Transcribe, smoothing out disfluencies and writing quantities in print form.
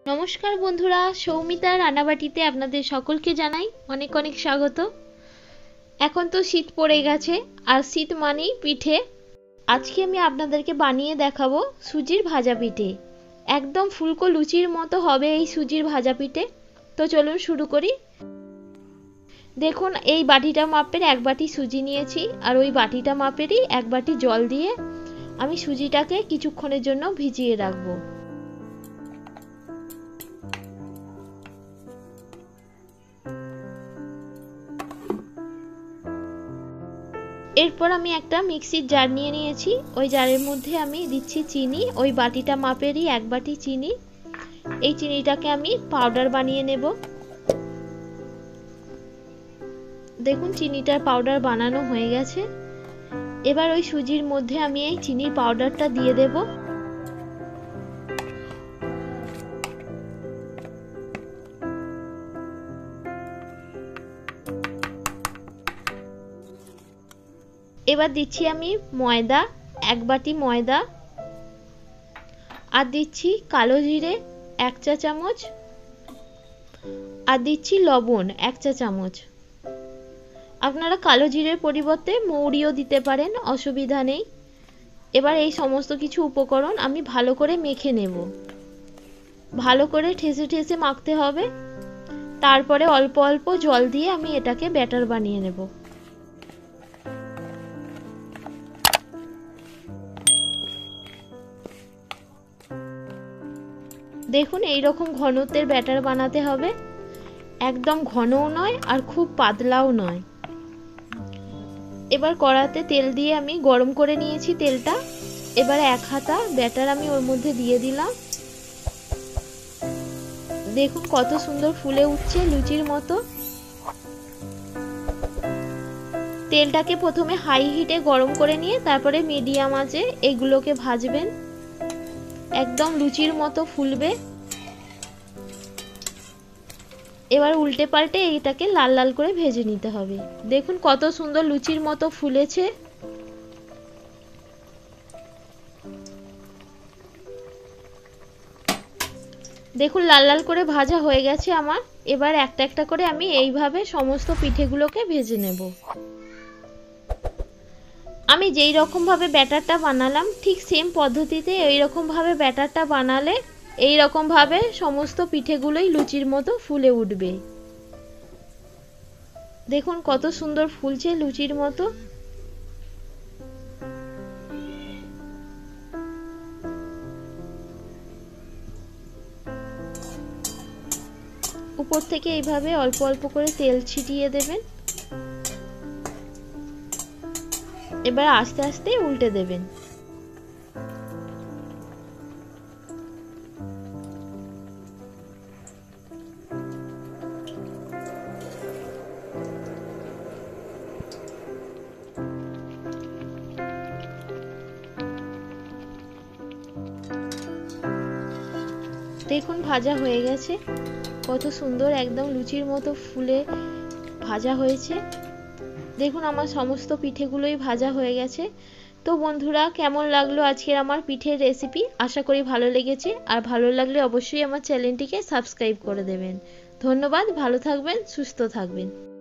নমস্কার বন্ধুরা, সৌমিতা রান্নাবাটিতে আপনাদের সকলকে জানাই অনেক অনেক স্বাগত। এখন তো শীত পড়ে গেছে, আর শীত মানেই পিঠে। আজকে আমি আপনাদেরকে বানিয়ে দেখাবো সুজির ভাজা পিঠে। একদম ফুলকো লুচির মতো হবে এই সুজির ভাজা পিঠে। তো চলুন শুরু করি। দেখুন, এই বাটিটা মাপের এক বাটি সুজি নিয়েছি, আর ওই বাটিটা মাপেরই এক বাটি জল দিয়ে আমি সুজিটাকে কিছুক্ষণের জন্য ভিজিয়ে রাখবো। এরপর আমি একটা মিক্সির জার নিয়ে নিয়েছি। ওই জারের মধ্যে আমি দিচ্ছি চিনি, ওই বাটিটা মাপেরই এক বাটি চিনি। এই চিনিটাকে আমি পাউডার বানিয়ে নেব। দেখুন, চিনিটার পাউডার বানানো হয়ে গেছে। এবার ওই সুজির মধ্যে আমি এই চিনির পাউডারটা দিয়ে দেব। এবার দিচ্ছি আমি ময়দা, এক বাটি ময়দা, আর দিচ্ছি কালো জিরে এক চা চামচ, আর দিচ্ছি লবণ এক চা চামচ। আপনারা কালো জিরের পরিবর্তে মৌরিও দিতে পারেন, অসুবিধা নেই। এবার এই সমস্ত কিছু উপকরণ আমি ভালো করে মেখে নেব। ভালো করে ঠেসে ঠেসে মাখতে হবে। তারপরে অল্প অল্প জল দিয়ে আমি এটাকে ব্যাটার বানিয়ে নেব। দেখুন, এই রকম ঘনত্বের ব্যাটার বানাতে হবে। একদম ঘনও নয় আর খুব পাতলাও নয়। এবার কড়াতে তেল দিয়ে আমি গরম করে নিয়েছি তেলটা। এবার এক হাতা ব্যাটার আমি ওর মধ্যে দিয়ে দিলাম। দেখুন কত সুন্দর ফুলে উঠছে লুচির মতো। তেলটাকে প্রথমে হাই হিটে গরম করে নিয়ে তারপরে মিডিয়াম আঁচে এগুলোকে ভাজবেন। একদম লুচির মতো ফুলবে। এবার উল্টে পাল্টে এইটাকে লাল লাল করে ভেজে নিতে হবে। দেখুন কত সুন্দর লুচির মতো ফুলেছে। দেখুন লাল লাল করে ভাজা হয়ে গেছে আমার। এবার একটা একটা করে আমি এইভাবে সমস্ত পিঠেগুলোকে ভেজে নেব। আমি যেই রকম ভাবে ব্যাটারটা বানালাম ঠিক সেম পদ্ধতিতে এই রকম ভাবে ব্যাটারটা বানালে এই রকম ভাবে সমস্ত পিঠেগুলোই লুচির মতো ফুলে উঠবে। দেখুন কত সুন্দর ফুলছে লুচির মতো। উপর থেকে এইভাবে অল্প অল্প করে তেল ছিটিয়ে দেবেন। এবার আস্তে আস্তে উল্টে দেবেন। দেখুন ভাজা হয়ে গেছে। কত সুন্দর একদম লুচির মতো ফুলে ভাজা হয়েছে। দেখুন আমার সমস্ত পিঠেগুলোই ভাজা হয়ে গেছে। তো বন্ধুরা, কেমন লাগলো আজকের আমার পিঠের রেসিপি? আশা করি ভালো লেগেছে। আর ভালো লাগলে অবশ্যই আমার চ্যানেলটিকে সাবস্ক্রাইব করে দেবেন। ধন্যবাদ। ভালো থাকবেন, সুস্থ থাকবেন।